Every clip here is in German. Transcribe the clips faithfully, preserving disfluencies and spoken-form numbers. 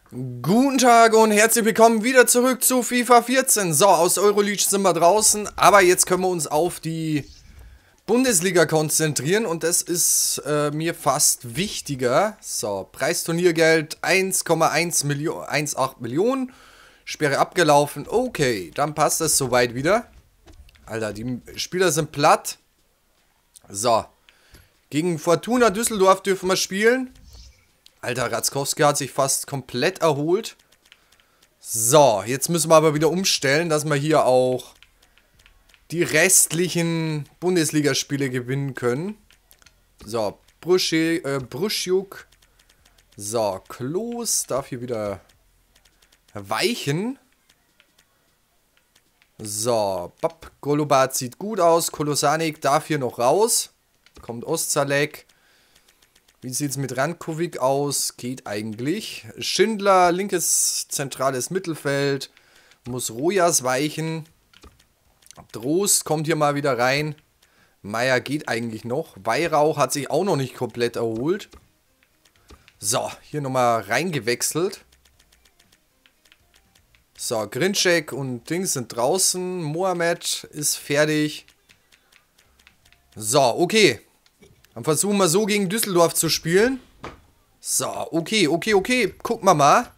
Guten Tag und herzlich willkommen wieder zurück zu FIFA vierzehn. So, aus Euroleague sind wir draußen, aber jetzt können wir uns auf die Bundesliga konzentrieren und das ist äh, mir fast wichtiger. So, Preisturniergeld eins Komma eins acht Millionen, Sperre abgelaufen. Okay, dann passt das soweit wieder. Alter, die Spieler sind platt. So, gegen Fortuna Düsseldorf dürfen wir spielen. Alter, Ratzkowski hat sich fast komplett erholt. So, jetzt müssen wir aber wieder umstellen, dass wir hier auch die restlichen Bundesligaspiele gewinnen können. So, Bruschi, äh, Bruschjuk. So, Klos darf hier wieder weichen. So, Bab, Golubat sieht gut aus. Kolosanik darf hier noch raus. Kommt Ostzalek. Wie sieht es mit Rankovic aus? Geht eigentlich. Schindler, linkes zentrales Mittelfeld. Muss Rojas weichen. Drost kommt hier mal wieder rein. Meier geht eigentlich noch. Weihrauch hat sich auch noch nicht komplett erholt. So, hier nochmal reingewechselt. So, Grinczek und Dings sind draußen. Mohamed ist fertig. So, okay. Dann versuchen wir so gegen Düsseldorf zu spielen. So, okay, okay, okay. Gucken wir mal.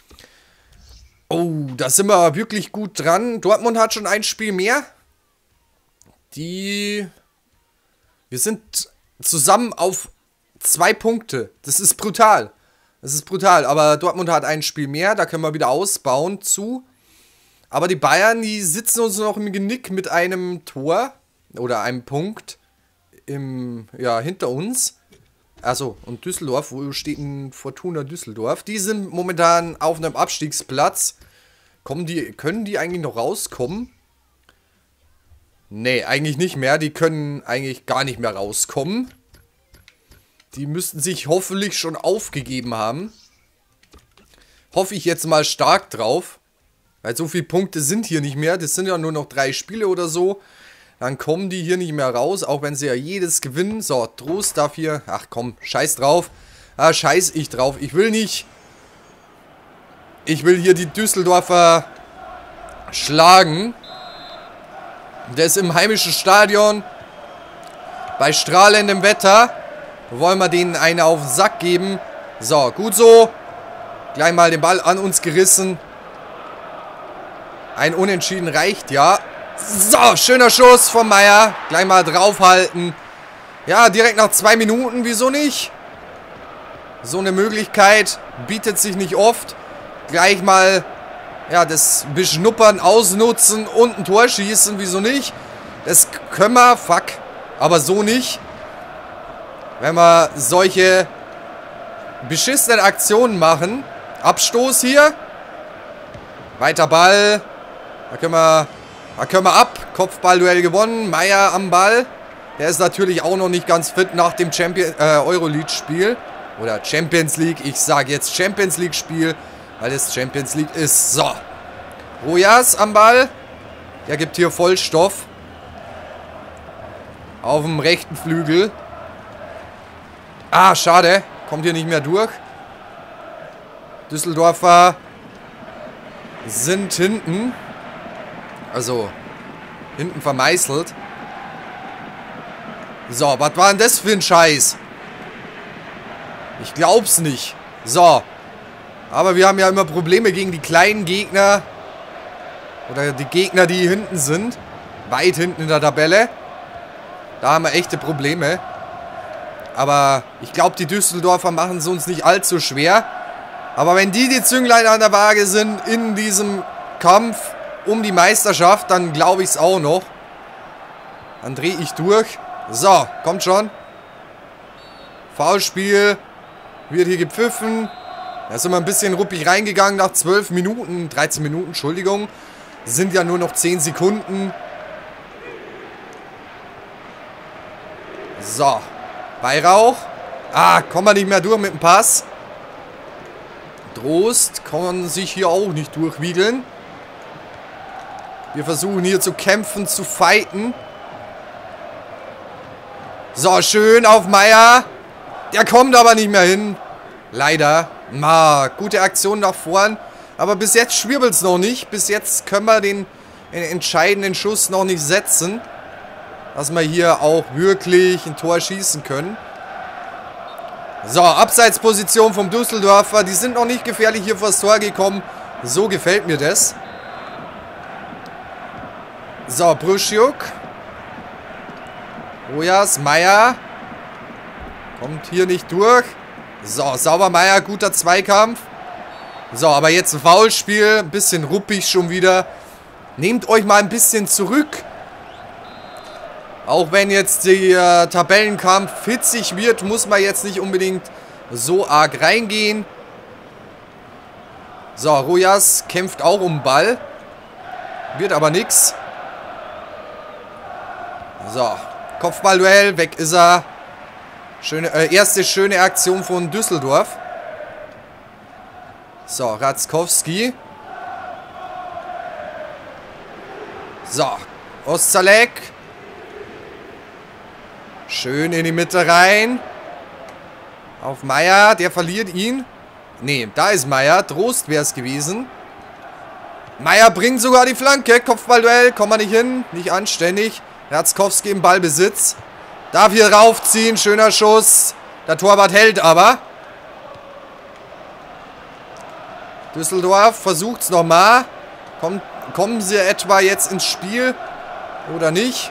Oh, da sind wir wirklich gut dran. Dortmund hat schon ein Spiel mehr. Die... Wir sind zusammen auf zwei Punkte. Das ist brutal. Das ist brutal. Aber Dortmund hat ein Spiel mehr. Da können wir wieder ausbauen zu. Aber die Bayern, die sitzen uns noch im Genick mit einem Tor. Oder einem Punkt. Im, ja, hinter uns. Also und Düsseldorf, wo steht ein Fortuna Düsseldorf? Die sind momentan auf einem Abstiegsplatz. Kommen die, können die eigentlich noch rauskommen? Nee, eigentlich nicht mehr. Die können eigentlich gar nicht mehr rauskommen. Die müssten sich hoffentlich schon aufgegeben haben. Hoffe ich jetzt mal stark drauf. Weil so viele Punkte sind hier nicht mehr. Das sind ja nur noch drei Spiele oder so. Dann kommen die hier nicht mehr raus, auch wenn sie ja jedes gewinnen. So, Trost darf hier... Ach komm, scheiß drauf. Ah, scheiß ich drauf. Ich will nicht... Ich will hier die Düsseldorfer schlagen. Der ist im heimischen Stadion. Bei strahlendem Wetter. Wollen wir denen eine auf den Sack geben. So, gut so. Gleich mal den Ball an uns gerissen. Ein Unentschieden reicht, ja. So, schöner Schuss von Meier. Gleich mal draufhalten. Ja, direkt nach zwei Minuten. Wieso nicht? So eine Möglichkeit bietet sich nicht oft. Gleich mal, ja, das Beschnuppern ausnutzen und ein Tor schießen. Wieso nicht? Das können wir, fuck. Aber so nicht. Wenn wir solche beschissenen Aktionen machen. Abstoß hier. Weiter Ball. Da können wir... Da können wir ab. Kopfballduell gewonnen. Meier am Ball. Der ist natürlich auch noch nicht ganz fit nach dem Champion, äh, Euroleague-Spiel. Oder Champions League. Ich sage jetzt Champions League-Spiel, weil es Champions League ist. So. Rojas am Ball. Der gibt hier Vollstoff. Auf dem rechten Flügel. Ah, schade. Kommt hier nicht mehr durch. Düsseldorfer sind hinten. Also, hinten vermeißelt. So, was war denn das für ein Scheiß? Ich glaub's nicht. So. Aber wir haben ja immer Probleme gegen die kleinen Gegner. Oder die Gegner, die hinten sind. Weit hinten in der Tabelle. Da haben wir echte Probleme. Aber ich glaube, die Düsseldorfer machen es uns nicht allzu schwer. Aber wenn die die Zünglein an der Waage sind in diesem Kampf um die Meisterschaft, dann glaube ich es auch noch. Dann drehe ich durch. So, kommt schon. Foulspiel. Wird hier gepfiffen. Da sind wir ein bisschen ruppig reingegangen nach zwölf Minuten. dreizehn Minuten, Entschuldigung. Sind ja nur noch zehn Sekunden. So. Weihrauch. Ah, kommen wir nicht mehr durch mit dem Pass. Drost kann sich hier auch nicht durchwiegeln. Wir versuchen hier zu kämpfen, zu fighten. So, schön auf Meier. Der kommt aber nicht mehr hin. Leider. Na, gute Aktion nach vorn. Aber bis jetzt schwirbelt es noch nicht. Bis jetzt können wir den, den entscheidenden Schuss noch nicht setzen. Dass wir hier auch wirklich ein Tor schießen können. So, Abseitsposition vom Düsseldorfer. Die sind noch nicht gefährlich hier vors Tor gekommen. So gefällt mir das. So, Bruschiuk. Rojas, Meier. Kommt hier nicht durch. So, Saubermeier, guter Zweikampf. So, aber jetzt ein Foulspiel. Ein bisschen ruppig schon wieder. Nehmt euch mal ein bisschen zurück. Auch wenn jetzt der äh, Tabellenkampf hitzig wird, muss man jetzt nicht unbedingt so arg reingehen. So, Rojas kämpft auch um den Ball. Wird aber nix. So, Kopfballduell, weg ist er. Schöne, äh, erste schöne Aktion von Düsseldorf. So, Ratzkowski. So, Ostalek. Schön in die Mitte rein. Auf Meier, der verliert ihn. Ne, da ist Meier. Trost wäre es gewesen. Meier bringt sogar die Flanke. Kopfballduell, kommt man nicht hin. Nicht anständig. Ratzkowski im Ballbesitz. Darf hier raufziehen. Schöner Schuss. Der Torwart hält aber. Düsseldorf versucht es nochmal. Kommt, kommen sie etwa jetzt ins Spiel? Oder nicht?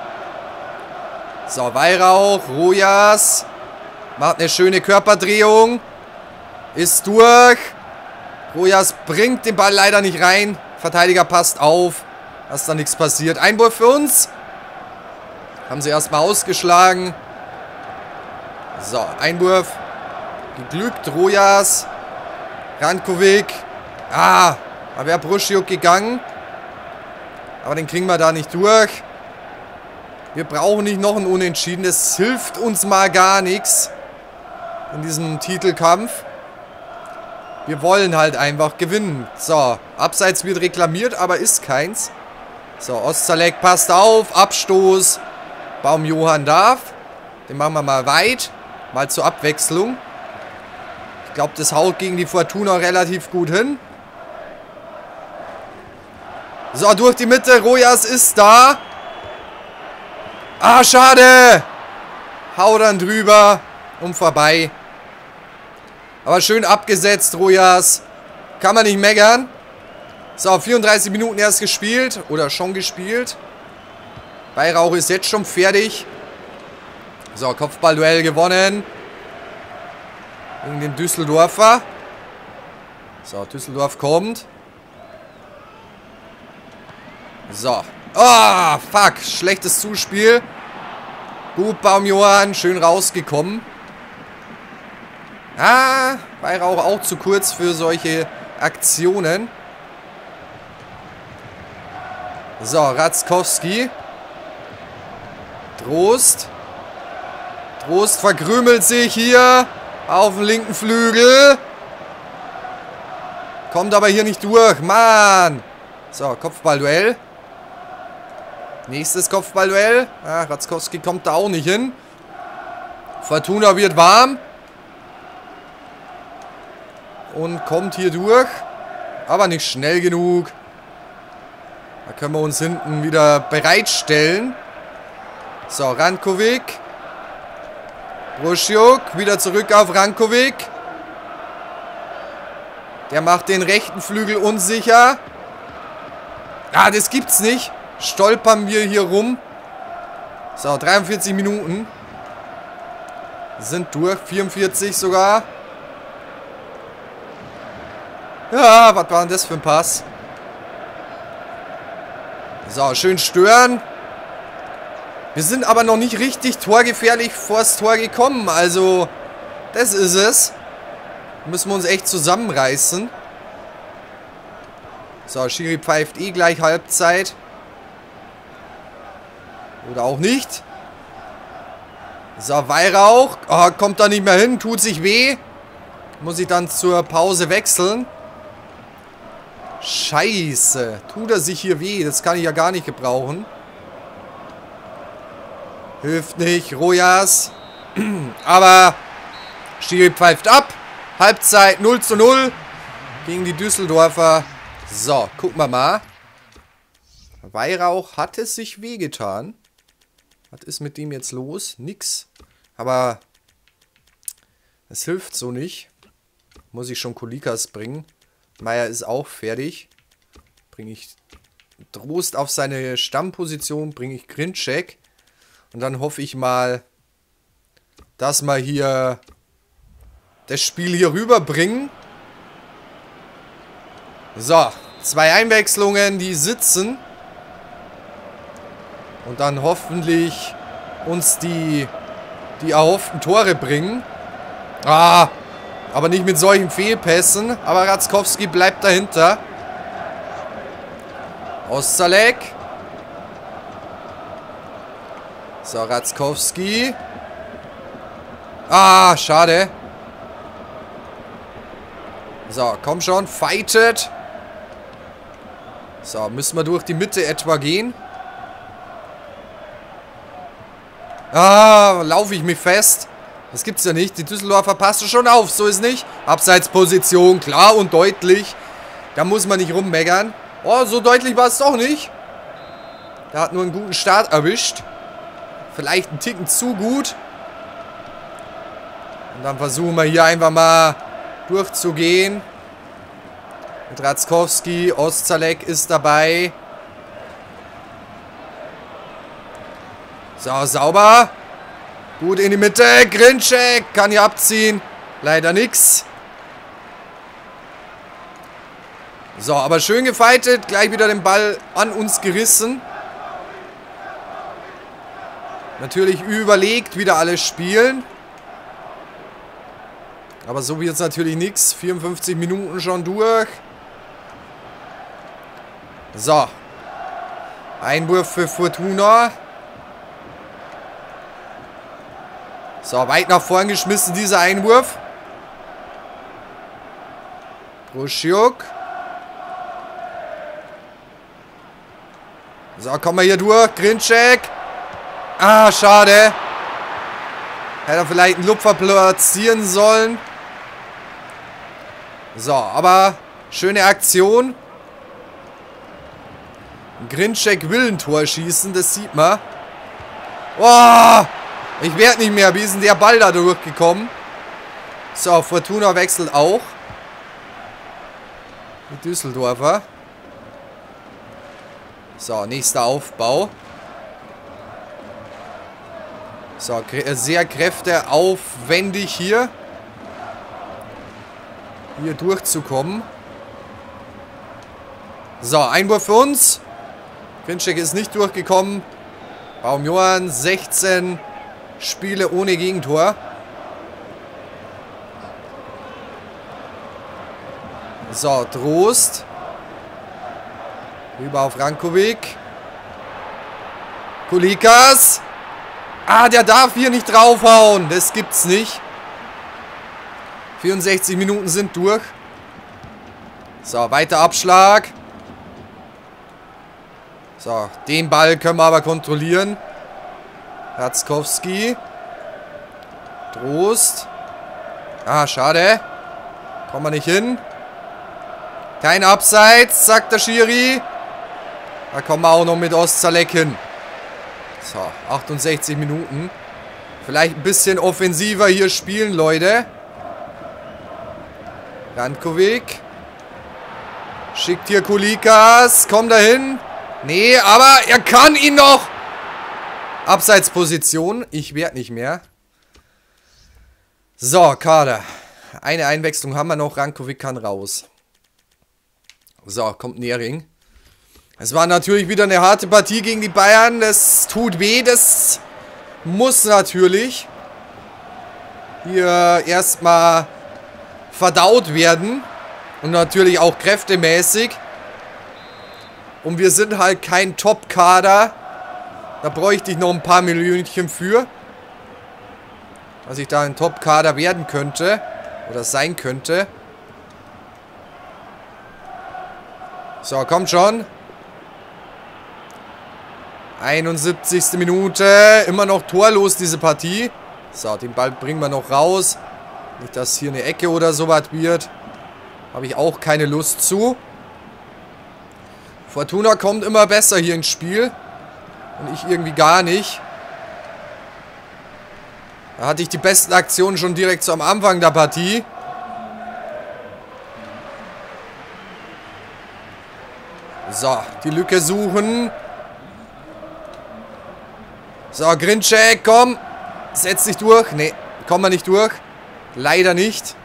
So, Weihrauch. Rojas. Macht eine schöne Körperdrehung. Ist durch. Rojas bringt den Ball leider nicht rein. Verteidiger passt auf, dass da nichts passiert. Einwurf für uns. Haben sie erstmal ausgeschlagen. So, Einwurf. Geglückt. Rojas. Rankovic. Ah, da wäre Bruschiuk gegangen. Aber den kriegen wir da nicht durch. Wir brauchen nicht noch ein Unentschieden. Das hilft uns mal gar nichts in diesem Titelkampf. Wir wollen halt einfach gewinnen. So, Abseits wird reklamiert, aber ist keins. So, Ostalek passt auf. Abstoß. Baumjohann darf. Den machen wir mal weit. Mal zur Abwechslung. Ich glaube, das haut gegen die Fortuna relativ gut hin. So, durch die Mitte. Rojas ist da. Ah, schade. Hau dann drüber und vorbei. Aber schön abgesetzt, Rojas. Kann man nicht meckern. So, vierunddreißig Minuten erst gespielt. Oder schon gespielt. Weihrauch ist jetzt schon fertig. So, Kopfballduell gewonnen. Gegen den Düsseldorfer. So, Düsseldorf kommt. So. Oh, fuck. Schlechtes Zuspiel. Gut, Baumjohann. Schön rausgekommen. Ah, Weihrauch auch zu kurz für solche Aktionen. So, Ratzkowski. Trost. Trost verkrümelt sich hier auf dem linken Flügel. Kommt aber hier nicht durch. Mann. So, Kopfballduell. Nächstes Kopfballduell. Ah, Ratzkowski kommt da auch nicht hin. Fortuna wird warm. Und kommt hier durch. Aber nicht schnell genug. Da können wir uns hinten wieder bereitstellen. So, Rankovic. Bruschiuk. Wieder zurück auf Rankovic. Der macht den rechten Flügel unsicher. Ah, das gibt's nicht. Stolpern wir hier rum. So, dreiundvierzig Minuten. Sind durch. vierundvierzig sogar. Ja, was war denn das für ein Pass? So, schön stören. Wir sind aber noch nicht richtig torgefährlich vors Tor gekommen. Also, das ist es. Müssen wir uns echt zusammenreißen. So, Schiri pfeift eh gleich Halbzeit. Oder auch nicht. So, Weihrauch. Oh, kommt da nicht mehr hin. Tut sich weh. Muss ich dann zur Pause wechseln. Scheiße. Tut er sich hier weh. Das kann ich ja gar nicht gebrauchen. Hilft nicht. Rojas. Aber Schiri pfeift ab. Halbzeit null zu null gegen die Düsseldorfer. So, gucken wir mal. Weihrauch hat es sich wehgetan. Was ist mit dem jetzt los? Nix. Aber es hilft so nicht. Muss ich schon Kulikas bringen. Meier ist auch fertig. Bringe ich Trost auf seine Stammposition. Bringe ich Grinczek. Und dann hoffe ich mal, dass wir hier das Spiel hier rüberbringen. So, zwei Einwechslungen, die sitzen. Und dann hoffentlich uns die, die erhofften Tore bringen. Ah, aber nicht mit solchen Fehlpässen. Aber Ratzkowski bleibt dahinter. Ostalek. So, Ratzkowski. Ah, schade. So, komm schon, fightet. So, müssen wir durch die Mitte etwa gehen. Ah, laufe ich mich fest. Das gibt's ja nicht. Die Düsseldorfer passen schon auf. So ist nicht. Abseitsposition, klar und deutlich. Da muss man nicht rummeckern. Oh, so deutlich war es doch nicht. Der hat nur einen guten Start erwischt. Vielleicht einen Ticken zu gut. Und dann versuchen wir hier einfach mal durchzugehen. Mit Ratzkowski. Ostalek ist dabei. So, sauber. Gut in die Mitte. Grinczek kann hier abziehen. Leider nix. So, aber schön gefightet. Gleich wieder den Ball an uns gerissen. Natürlich überlegt wieder alles spielen. Aber so wird es natürlich nichts. vierundfünfzig Minuten schon durch. So. Einwurf für Fortuna. So, weit nach vorn geschmissen, dieser Einwurf. Bruschiuk. So, kommen wir hier durch. Grinczek. Ah, schade. Hätte er vielleicht einen Lupfer platzieren sollen. So, aber schöne Aktion. Grinczek will ein Tor schießen, das sieht man. Oh! Ich werde nicht mehr. Wie ist denn der Ball da durchgekommen? So, Fortuna wechselt auch. Die Düsseldorfer. So, nächster Aufbau. So, sehr kräfteaufwendig hier. Hier durchzukommen. So, Einwurf für uns. Grinczek ist nicht durchgekommen. Baumjohann, sechzehn Spiele ohne Gegentor. So, Trost. Rüber auf Rankovic. Kulikas. Ah, der darf hier nicht draufhauen. Das gibt's nicht. vierundsechzig Minuten sind durch. So, weiter Abschlag. So, den Ball können wir aber kontrollieren. Ratzkowski. Trost. Ah, schade. Kommen wir nicht hin. Kein Abseits, sagt der Schiri. Da kommen wir auch noch mit Ostalek hin. So, achtundsechzig Minuten. Vielleicht ein bisschen offensiver hier spielen, Leute. Rankovic. Schickt hier Kulikas. Kommt da hin. Nee, aber er kann ihn noch. Abseitsposition. Ich werde nicht mehr. So, Kader. Eine Einwechslung haben wir noch. Rankovic kann raus. So, kommt Nehring. Es war natürlich wieder eine harte Partie gegen die Bayern. Das tut weh. Das muss natürlich hier erstmal verdaut werden. Und natürlich auch kräftemäßig. Und wir sind halt kein Top-Kader. Da bräuchte ich noch ein paar Millionchen für. Dass ich da ein Top-Kader werden könnte. Oder sein könnte. So, kommt schon. einundsiebzigste Minute. Immer noch torlos diese Partie. So, den Ball bringen wir noch raus. Nicht, dass hier eine Ecke oder sowas wird. Habe ich auch keine Lust zu. Fortuna kommt immer besser hier ins Spiel. Und ich irgendwie gar nicht. Da hatte ich die besten Aktionen schon direkt so am Anfang der Partie. So, die Lücke suchen. So, Grinček, komm. Setz dich durch. Nee, kommen wir nicht durch. Leider nicht.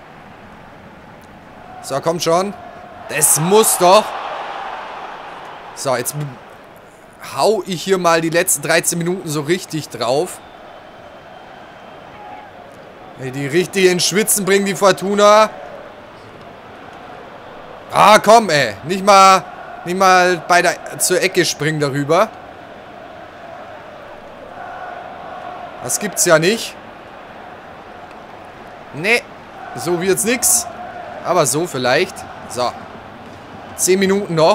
So, kommt schon. Das muss doch. So, jetzt hau ich hier mal die letzten dreizehn Minuten so richtig drauf. Die richtig ins Schwitzen bringen, die Fortuna. Ah, komm, ey. Nicht mal, nicht mal bei der, zur Ecke springen darüber. Das gibt's ja nicht. Nee, so wird's nix. Aber so vielleicht. So. Zehn Minuten noch.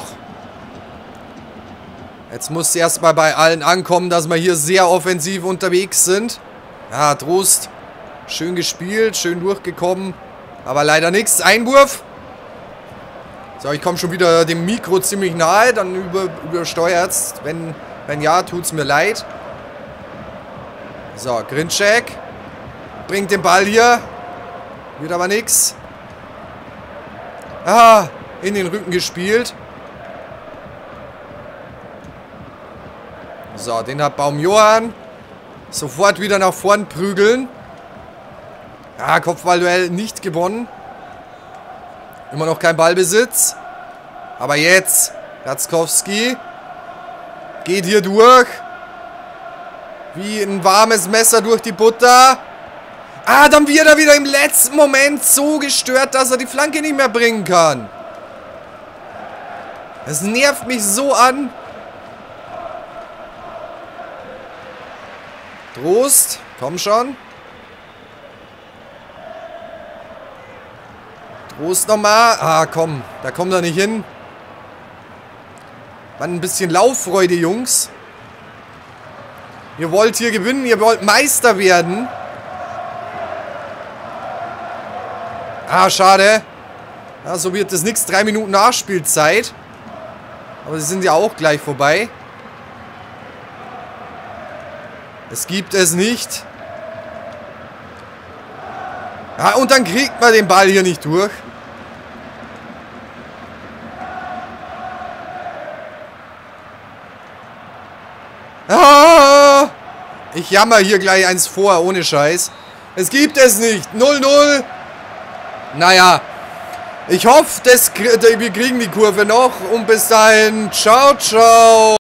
Jetzt muss erstmal bei allen ankommen, dass wir hier sehr offensiv unterwegs sind. Ja, Trost. Schön gespielt, schön durchgekommen. Aber leider nichts. Einwurf. So, ich komme schon wieder dem Mikro ziemlich nahe. Dann über, übersteuert's. Wenn, wenn ja, tut's mir leid. So, Grinček. Bringt den Ball hier. Wird aber nix. Ah, in den Rücken gespielt. So, den hat Baum-Johann. Sofort wieder nach vorn prügeln. Ah, Kopfballduell nicht gewonnen. Immer noch kein Ballbesitz. Aber jetzt, Latzkowski. Geht hier durch. Wie ein warmes Messer durch die Butter. Ah, dann wird er wieder im letzten Moment so gestört, dass er die Flanke nicht mehr bringen kann. Das nervt mich so an. Trost, komm schon. Trost nochmal. Ah, komm, da kommt er nicht hin. Mann, ein bisschen Lauffreude, Jungs. Ihr wollt hier gewinnen, ihr wollt Meister werden. Ah, schade. Ja, so wird das nichts. Drei Minuten Nachspielzeit. Aber sie sind ja auch gleich vorbei. Es gibt es nicht. Ah, und dann kriegt man den Ball hier nicht durch. Ah, ich jammer hier gleich eins vor, ohne Scheiß. Es gibt es nicht. null null. Naja, ich hoffe, das, wir kriegen die Kurve noch. Und bis dahin, ciao, ciao.